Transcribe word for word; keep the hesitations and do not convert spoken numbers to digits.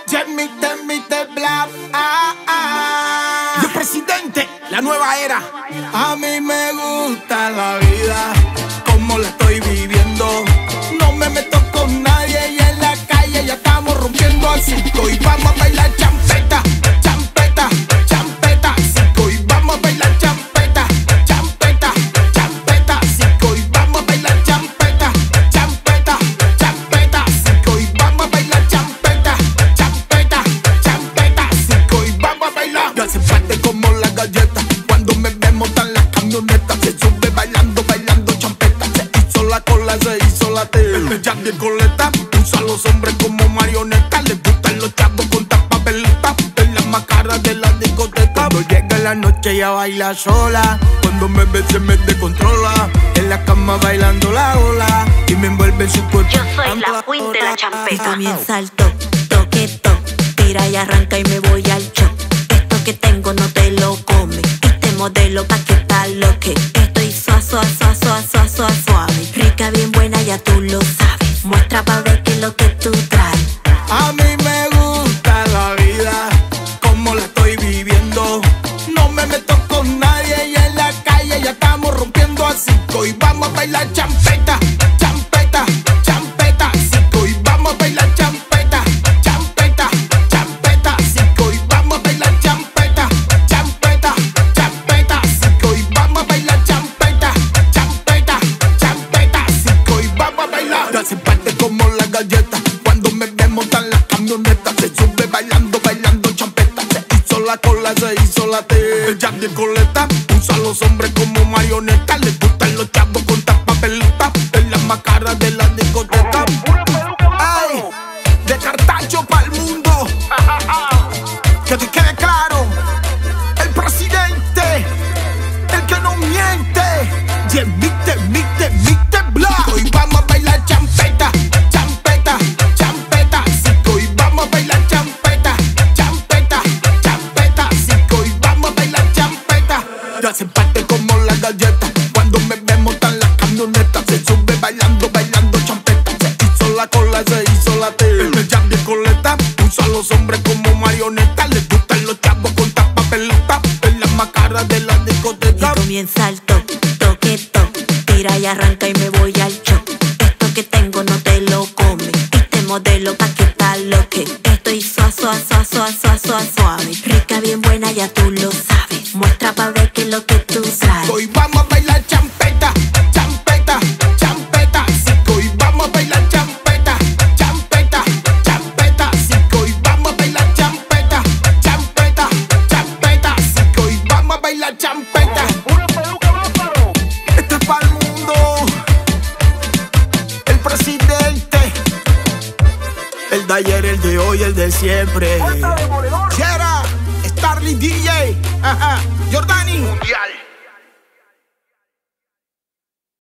Yemite, mite, bla, ah, ah. Yo presidente, la nueva era. A mí me gusta la vida, como la estoy viviendo. No me meto con nadie y en la calle ya estamos rompiendo al circo. Y vamos a bailar champeta, champeta, champeta, circo. Y vamos a bailar champeta, champeta, champeta, circo. Y vamos a bailar champeta, champeta, champeta, circo. Y vamos a bailar champeta, champeta, champeta, circo. Y vamos a bailar. Yo hace parte como la galleta. Cuando me vemos en la camioneta, se sube bailando, bailando champeta. Se hizo la cola, se hizo la T. El jam de coleta, usa a los hombres como marionetas. Les gustan los chavos con tapapeleta. Es la más cara de la discoteca. Cuando llega la noche ella baila sola. Cuando me ve se me descontrola. En la cama bailando la ola y me envuelve en su cuerpo. Yo soy la queen de la champeta. Y comienza el toque, toque, toque. Tira y arranca y me voy al show. Esto que tengo no te lo come. Este modelo pa' que tal lo que. Estoy suave, suave, suave, suave, suave, suave, suave. Rica, bien buena, ya tú lo sabes. Muestra pa' ver qué es lo que tú traes. A mí me gusta la vida, como la estoy viviendo. No me meto con nadie y en la calle ya estamos rompiendo al circo. Y vamos a bailar champeta, champeta, champeta, circo. Y vamos a bailar champeta, champeta, champeta, circo. Y vamos a bailar champeta, champeta, champeta, circo. Y vamos a bailar champeta, champeta, champeta, circo. Y vamos a bailar. Ya se parte como la galleta. Cuando me vemos en la camioneta, se sube bailando, bailando champeta. Se hizo la cola, se hizo la T. El jam de coleta, usa a los hombres como marionetas. Les gustan los chavos con tapapeleta. Es la más cara de la discoteca. Ay, de Cartacho pa'l mundo. Que te quede claro, el presidente, el que no miente. Y emite, emite, emite, bla. Y vamos a bailar champeta, champeta, champeta, circo. Y vamos a bailar champeta, champeta, champeta, circo. Y vamos a bailar champeta. Ya se parte como la galleta. Cuando me vemos en la camioneta, se sube bailando, bailando champeta. Se hizo la cola, se hizo la T. El jam de coleta, usa a los hombres como marionetas. Les gustan los chavos con tapapeleta. Es la más cara de la discoteca. Y comienza el toque, toque, toque. Tira y arranca y me voy al show. Esto que tengo no te lo come. Este modelo pa' que tal lo que. Estoy suave, suave, suave, suave, suave, suave, suave. Rica, bien buena, ya tú lo sabes. Muestra pa' ver qué es lo que tú traes. Hoy vamos a bailar champeta, champeta, champeta, circo. Y vamos a bailar champeta, champeta, champeta, circo. Y vamos a bailar champeta, champeta, champeta, circo. Y vamos a bailar champeta. Este es pa'l mundo, el presidente, el de ayer, el de hoy, el de siempre. Jera, Starly D J, ajá, Jordani Mundial.